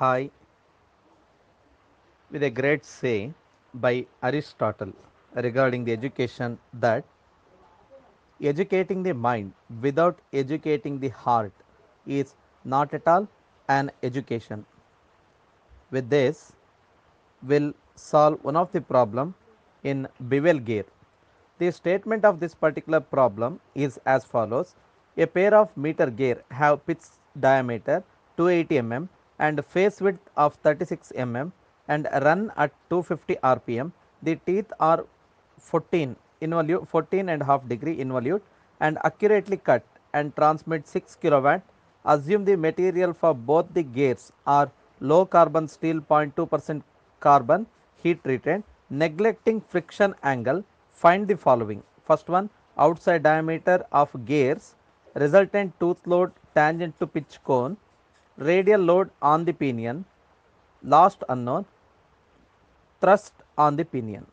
High with a great say by Aristotle regarding the education that educating the mind without educating the heart is not at all an education. With this, we'll solve one of the problem in bevel gear. The statement of this particular problem is as follows. A pair of meter gear have pitch diameter 280 mm and face width of 36 mm and run at 250 rpm. The teeth are 14 and half degree involute and accurately cut and transmit 6 kilowatt. Assume the material for both the gears are low carbon steel 0.2% carbon heat treated. Neglecting friction angle, find the following. First one, outside diameter of gears, resultant tooth load tangent to pitch cone, radial load on the pinion, last unknown, thrust on the pinion.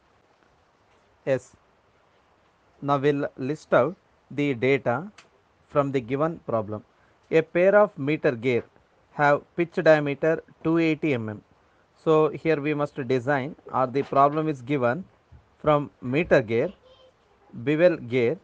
Yes, now we'll list out the data from the given problem. A pair of meter gear have pitch diameter 280 mm. So here we must design, or the problem is given from meter gear, bevel gear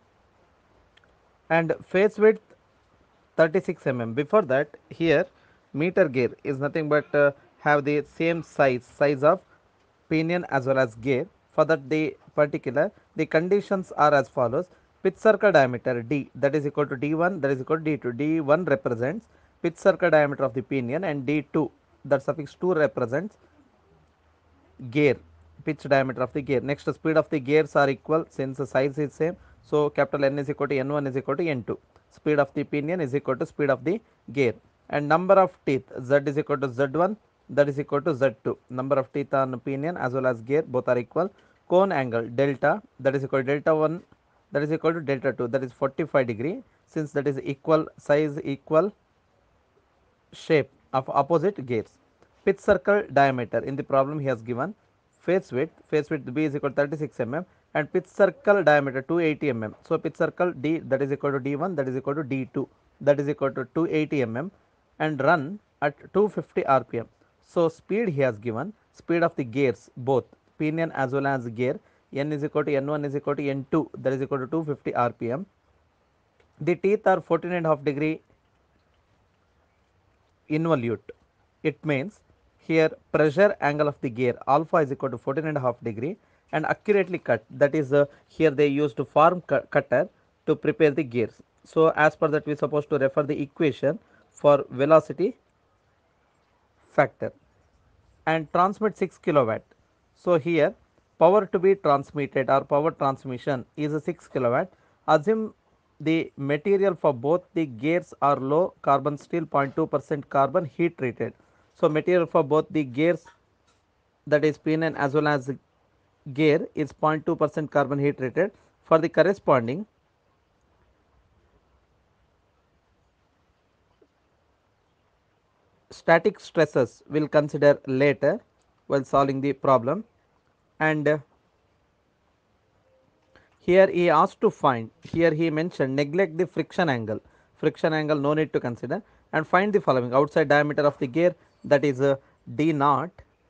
and face width 36 mm. Before that, here meter gear is nothing but have the same size of pinion as well as gear. For that, the particular the conditions are as follows. Pitch circle diameter d, that is equal to d1, that is equal to d2. D1 represents pitch circle diameter of the pinion and d2, that suffix 2 represents gear, pitch diameter of the gear. Next, speed of the gears are equal since the size is same. So capital N is equal to N1 is equal to N2. Speed of the pinion is equal to speed of the gear. And number of teeth, Z is equal to Z1, that is equal to Z2. Number of teeth on pinion as well as gear, both are equal. Cone angle delta, that is equal to delta 1, that is equal to delta 2, that is 45 degree. Since that is equal size, equal shape of opposite gears. Pitch circle diameter, in the problem he has given face width b is equal to 36 mm and pitch circle diameter 280 mm. So pitch circle d, that is equal to d1, that is equal to d2, that is equal to 280 mm and run at 250 rpm. So speed he has given, speed of the gears both pinion as well as gear, n is equal to n1 is equal to n2, that is equal to 250 rpm. The teeth are 14 and half degree involute. It means here pressure angle of the gear alpha is equal to 14 and a half degree and accurately cut, that is here they used form cutter to prepare the gears. So as per that we are supposed to refer the equation for velocity factor and transmit 6 kilowatt. So here power to be transmitted or power transmission is a 6 kilowatt. Assume the material for both the gears are low carbon steel 0.2% carbon heat treated. So material for both the gears, that is pinion as well as gear, is 0.2% carbon heat treated. For the corresponding static stresses we will consider later while solving the problem. And here he asked to find, here he mentioned neglect the friction angle no need to consider, and find the following. Outside diameter of the gear, that is d naught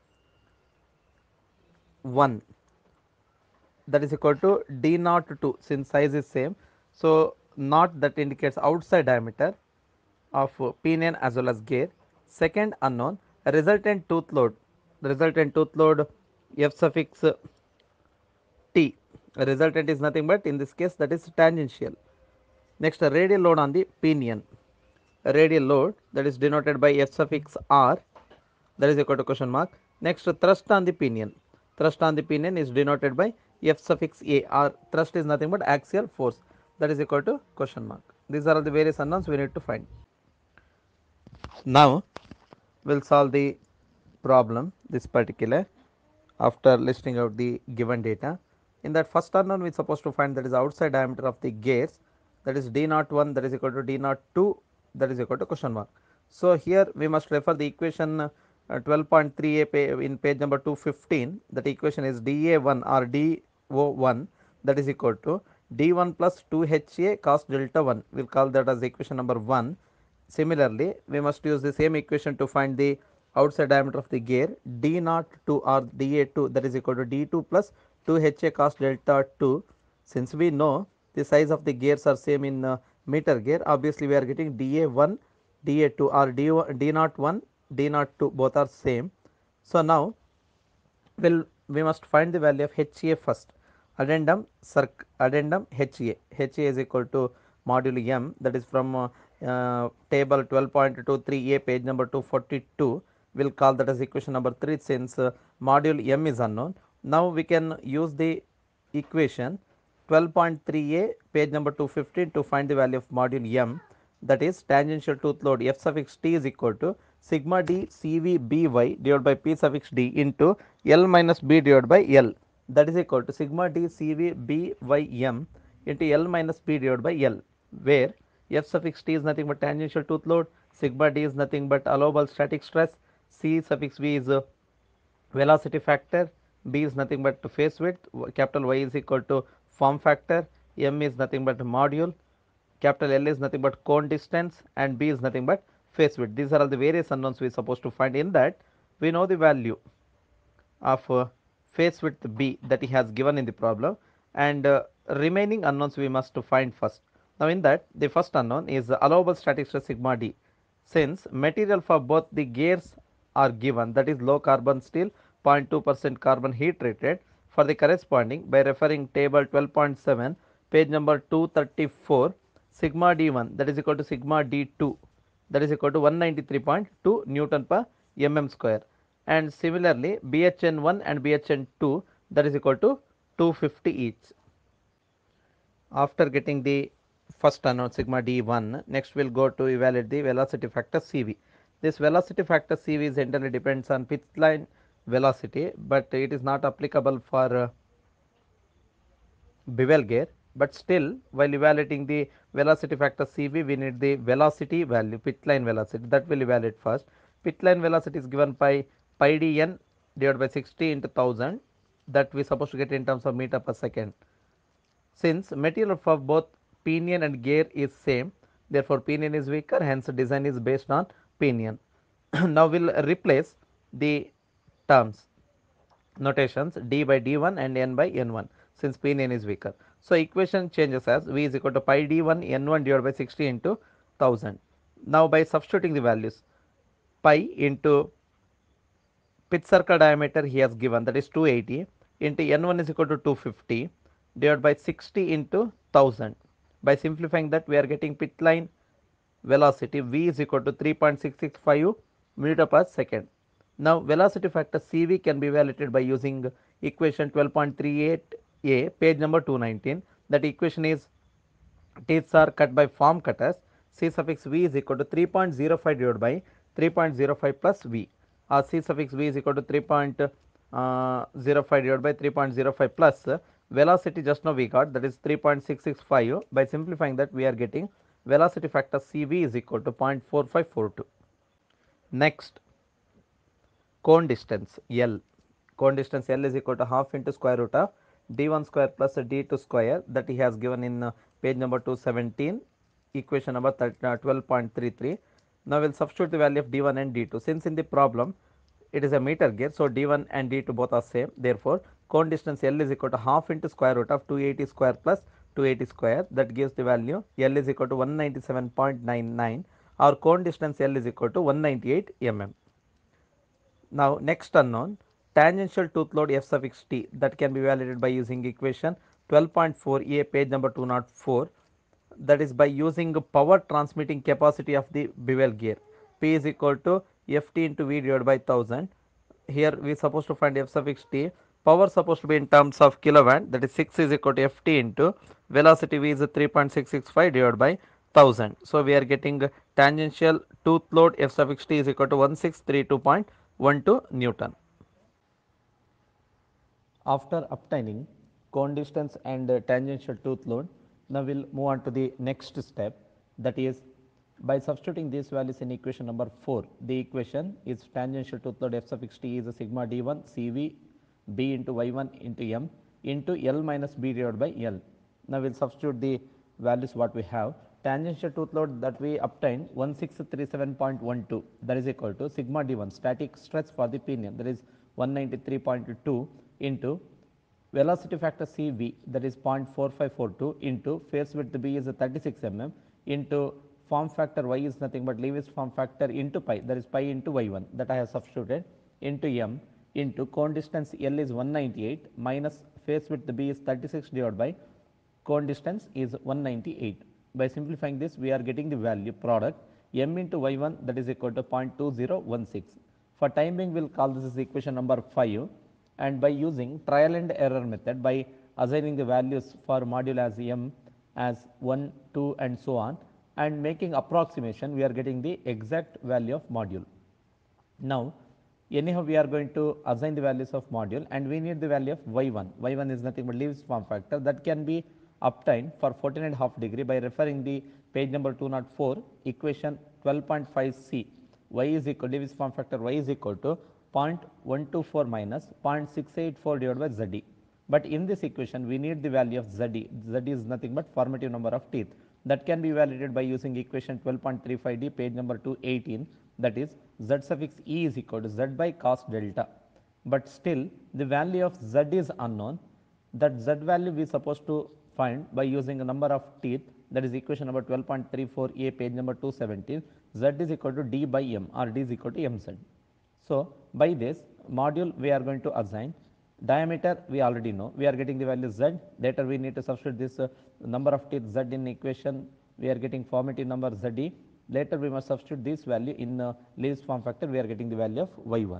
1, that is equal to d naught 2 since size is same. So naught, that indicates outside diameter of pinion as well as gear. Second unknown, resultant tooth load f suffix t, resultant is nothing but in this case that is tangential. Next, radial load on the pinion, radial load, that is denoted by f suffix r, that is equal to question mark. Next, thrust on the pinion, thrust on the pinion is denoted by f suffix a, or thrust is nothing but axial force, that is equal to question mark. These are all the various unknowns we need to find. Now we'll solve the problem this particular after listing out the given data. In that first unknown we are supposed to find, that is outside diameter of the gears, that is d naught 1, that is equal to d naught 2, that is equal to question mark. So here we must refer the equation 12.3a in page number 215. That equation is da1 or do1, that is equal to d1 plus 2ha cos delta 1. We will call that as equation number 1. Similarly, we must use the same equation to find the outside diameter of the gear d naught 2 or dA2, that is equal to d2 plus 2 HA cos delta 2. Since we know the size of the gears are same in meter gear, obviously we are getting dA1 dA2 or d naught 1 d naught 2, both are same. So now we must find the value of HA first. Addendum HA. HA is equal to module M, that is from table 12.23a page number 242. We'll call that as equation number 3 since module M is unknown. Now we can use the equation 12.3a page number 215 to find the value of module M, that is tangential tooth load F suffix t is equal to sigma d CV by divided by P suffix d into L minus B divided by L, that is equal to sigma d CV by M into L minus B divided by L, where F suffix t is nothing but tangential tooth load, sigma d is nothing but allowable static stress, C suffix V is velocity factor, B is nothing but phase width, capital Y is equal to form factor, M is nothing but module, capital L is nothing but cone distance, and B is nothing but phase width. These are all the various unknowns we are supposed to find. In that, we know the value of phase width B that he has given in the problem, and remaining unknowns we must find first. Now in that, the first unknown is allowable static stress sigma d. Since material for both the gears are given, that is low carbon steel 0.2% carbon heat treated, for the corresponding by referring table 12.7 page number 234, sigma d1 that is equal to sigma d2 that is equal to 193.2 Newton per mm square, and similarly BHN1 and BHN2 that is equal to 250 each. After getting the first unknown sigma d1, next we'll go to evaluate the velocity factor CV. This velocity factor CV is entirely depends on pitch line velocity, but it is not applicable for bevel gear. But still, while evaluating the velocity factor CV, we need the velocity value, pitch line velocity, that will evaluate first. Pitch line velocity is given by pi dn divided by 60 into 1000, that we are supposed to get in terms of meter per second. Since material for both pinion and gear is same, therefore pinion is weaker, hence design is based on pinion. Now we'll replace the terms notations d by d1 and n by n1 since pinion is weaker. So equation changes as V is equal to pi d1 n1 divided by 60 into 1000. Now by substituting the values, pi into pitch circle diameter he has given, that is 280 into n1 is equal to 250 divided by 60 into 1000. By simplifying that, we are getting pitch line velocity V is equal to 3.665 meter per second. Now velocity factor CV can be evaluated by using equation 12.38a page number 219. That equation is teeth are cut by form cutters. C suffix V is equal to 3.05 divided by 3.05 plus V, or C suffix V is equal to 3.05 divided by 3.05 plus velocity just now we got, that is 3.665. By simplifying that, we are getting velocity factor CV is equal to 0.4542. Next, cone distance L. Cone distance L is equal to half into square root of d1 square plus d2 square, that he has given in page number 217, equation number 12.33. Now we'll substitute the value of d1 and d2. Since in the problem it is a meter gear, so d1 and d2 both are same. Therefore, cone distance L is equal to half into square root of 280 square plus 280 square, that gives the value L is equal to 197.99, or cone distance L is equal to 198 mm. Now next unknown, tangential tooth load F suffix t, that can be evaluated by using equation 12.4a page number 204, that is by using power transmitting capacity of the bevel gear. P is equal to Ft into V divided by 1000. Here we are supposed to find F suffix t. Power supposed to be in terms of kilowatt, that is 6 is equal to Ft into velocity V is 3.665 divided by 1000. So we are getting tangential tooth load F suffix t is equal to 1632.12 Newton. After obtaining cone distance and tangential tooth load, now we'll move on to the next step, that is by substituting these values in equation number 4. The equation is tangential tooth load F suffix t is a sigma d1 CV B into y1 into m into L minus B divided by L. Now we'll substitute the values what we have. tangential tooth load that we obtained 1637.12, that is equal to sigma d1 static stress for the pinion, that is 193.2 into velocity factor Cv, that is 0.4542 into face width B is 36 mm into form factor Y is nothing but Lewis form factor into pi, that is pi into y1, that I have substituted, into m into cone distance L is 198 minus face width B is 36 divided by cone distance is 198. By simplifying this, we are getting the value product m into y1, that is equal to 0.2016. For time being, we will call this as equation number 5, and by using trial and error method, by assigning the values for module as m as 1, 2 and so on, and making approximation, we are getting the exact value of module. Now, anyhow we are going to assign the values of module, and we need the value of y1. y1 is nothing but Lewis form factor that can be obtained for 14.5 degree by referring the page number 204, equation 12.5c. Y is equal to Lewis form factor y is equal to 0.124 minus 0.684 divided by ZD. But in this equation, we need the value of ZD. ZD is nothing but formative number of teeth. That can be validated by using equation 12.35d, page number 218, that is Z suffix E is equal to Z by cos delta. But still, the value of Z is unknown. That Z value we are supposed to find by using a number of teeth, that is equation number 12.34a, page number 217. Z is equal to D by M, or D is equal to MZ. So, by this module we are going to assign diameter, we already know, we are getting the value Z. Later we need to substitute this number of teeth Z in equation, we are getting formative number ZD. Later we must substitute this value in Lewis form factor, we are getting the value of y1.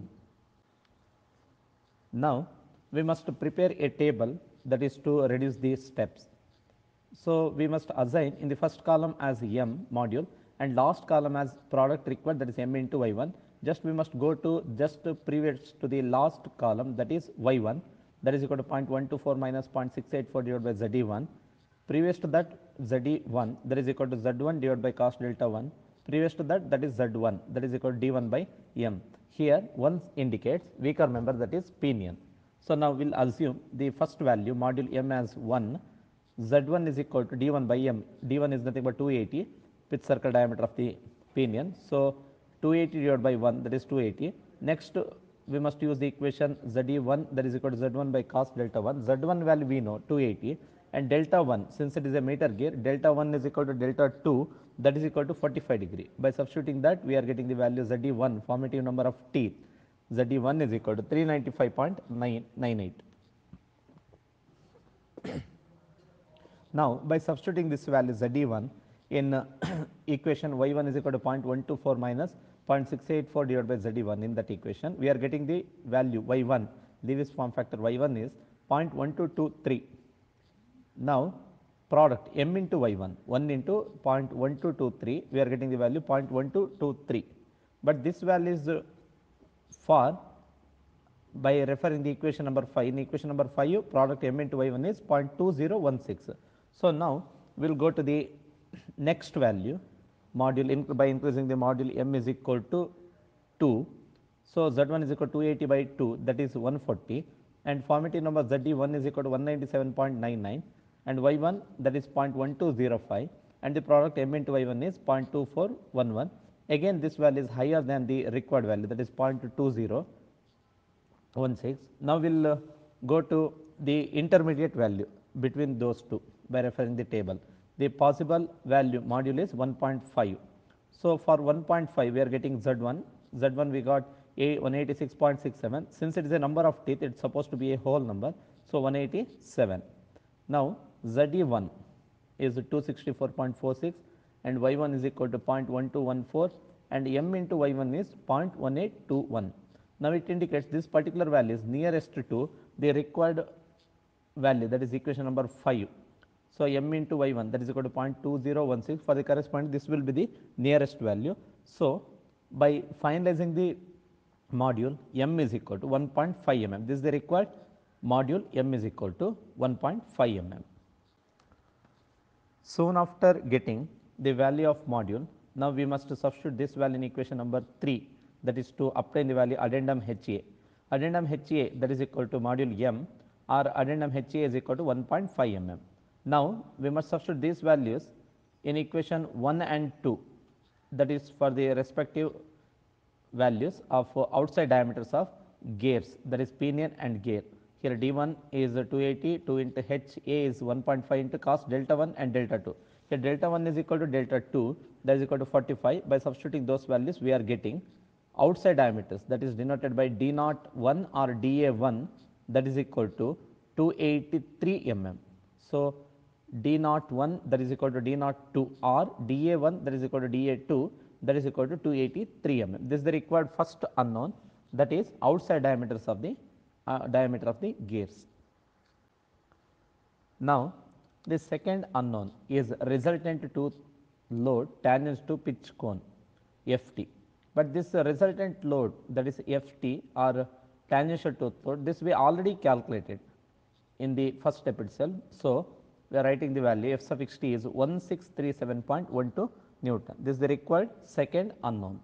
Now, we must prepare a table, that is to reduce these steps. So, we must assign in the first column as m module and last column as product required, that is m into y1. Just we must go to just previous to the last column, that is y1, that is equal to 0.124 minus 0.684 divided by ZD1. Previous to that ZD1, that is equal to Z1 divided by cos delta 1. Previous to that, that is Z1, that is equal to D1 by M. Here 1 indicates weaker member, that is pinion. So, now we will assume the first value module m as 1, Z1 is equal to D1 by M. D1 is nothing but 280 pitch circle diameter of the pinion. So, 280 divided by 1, that is 280. Next, we must use the equation ZE1, that is equal to Z1 by cos delta 1. Z1 value we know 280, and delta 1, since it is a meter gear, delta 1 is equal to delta 2, that is equal to 45 degree. By substituting that, we are getting the value ZE1, formative number of teeth. ZE1 is equal to 395.98. Now, by substituting this value ZE1 in equation y1 is equal to 0.124 minus 0.684 divided by ZE1 in that equation, we are getting the value y1, Lewis form factor y1 is 0.1223. Now, product m into y1, 1 into 0.1223, we are getting the value 0.1223. But this value is for, by referring the equation number 5, in equation number 5, product m into y1 is 0.2016. So, now we will go to the next value module by increasing the module m is equal to 2. So, Z1 is equal to 280 by 2, that is 140, and formative number ZD1 is equal to 197.99, and y1, that is 0.1205, and the product m into y1 is 0.2411. Again this value is higher than the required value, that is 0.2016. Now, we will go to the intermediate value between those two by referring the table. The possible value module is 1.5. So, for 1.5 we are getting Z1, Z1 we got a 186.67. Since it is a number of teeth, it is supposed to be a whole number. So, 187. Now, ZE1 is 264.46 and y1 is equal to 0.1214 and m into y1 is 0.1821. Now, it indicates this particular value is nearest to the required value, that is equation number 5. So, m into y1, that is equal to 0.2016. For the corresponding, this will be the nearest value. So, by finalizing the module, m is equal to 1.5 mm. This is the required module, m is equal to 1.5 mm. Soon after getting the value of module, now we must substitute this value in equation number 3, that is to obtain the value addendum HA. Addendum HA, that is equal to module m, or addendum HA is equal to 1.5 mm. Now, we must substitute these values in equation 1 and 2, that is for the respective values of outside diameters of gears, that is pinion and gear. Here d1 is 280, 2 into h a is 1.5 into cos delta 1 and delta 2. Here delta 1 is equal to delta 2, that is equal to 45. By substituting those values, we are getting outside diameters, that is denoted by d naught 1 or da1, that is equal to 283 mm. So d naught 1 that is equal to d naught 2 or dA 1 that is equal to dA 2 that is equal to 283 mm. This is the required first unknown, that is outside diameters of the diameter of the gears. Now, the second unknown is resultant tooth load tangents to pitch cone Ft. But this resultant load, that is Ft or tangential tooth load, this we already calculated in the first step itself. So, we are writing the value F suffix t is 1637.12 Newton. This is the required second unknown.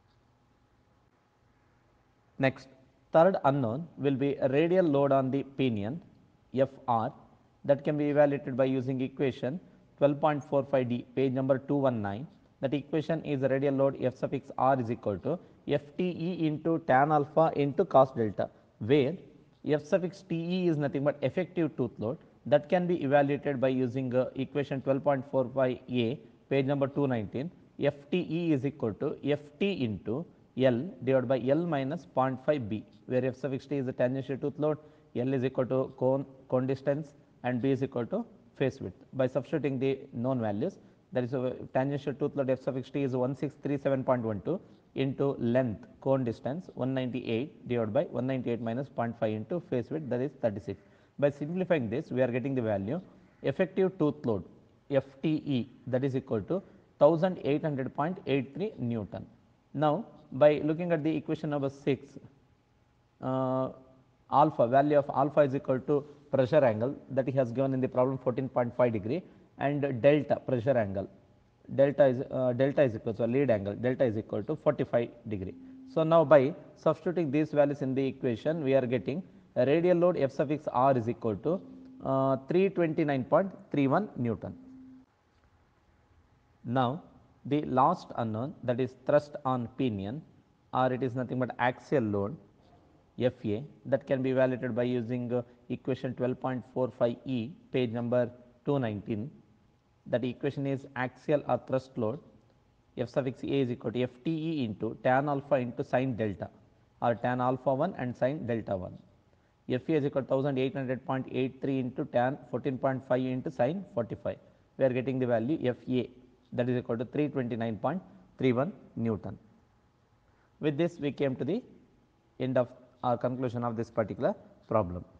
Next, third unknown will be a radial load on the pinion Fr, that can be evaluated by using equation 12.45d, page number 219. That equation is a radial load F suffix r is equal to Fte into tan alpha into cos delta, where F suffix Te is nothing but effective tooth load, that can be evaluated by using equation 12.45a, page number 219. Fte is equal to Ft into L divided by L minus 0.5 b, where F suffix t is the tangential tooth load, L is equal to cone distance and b is equal to face width. By substituting the known values, that is tangential tooth load F suffix t is 1637.12 into length cone distance 198 divided by 198 minus 0.5 into face width, that is 36. By simplifying this, we are getting the value effective tooth load Fte, that is equal to 1800.83 Newton. Now, by looking at the equation number 6, alpha, value of alpha is equal to pressure angle, that he has given in the problem 14.5 degree, and delta pressure angle, delta is equal to lead angle, delta is equal to 45 degree. So, now by substituting these values in the equation, we are getting a radial load F suffix r is equal to 329.31 Newton. Now, the last unknown, that is thrust on pinion, or it is nothing but axial load Fa, that can be evaluated by using equation 12.45e, page number 219. That equation is axial or thrust load F suffix a is equal to Fte into tan alpha into sin delta, or tan alpha 1 and sin delta 1. Fa is equal to 1800.83 into tan 14.5 into sin 45. We are getting the value Fa, that is equal to 329.31 Newton. With this, we came to the end of our conclusion of this particular problem.